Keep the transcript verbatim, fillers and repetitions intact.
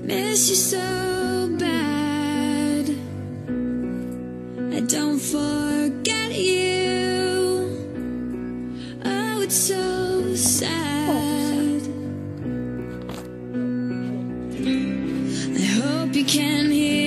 miss you so bad. I don't forget you. Oh, it's so sad. I hope you can hear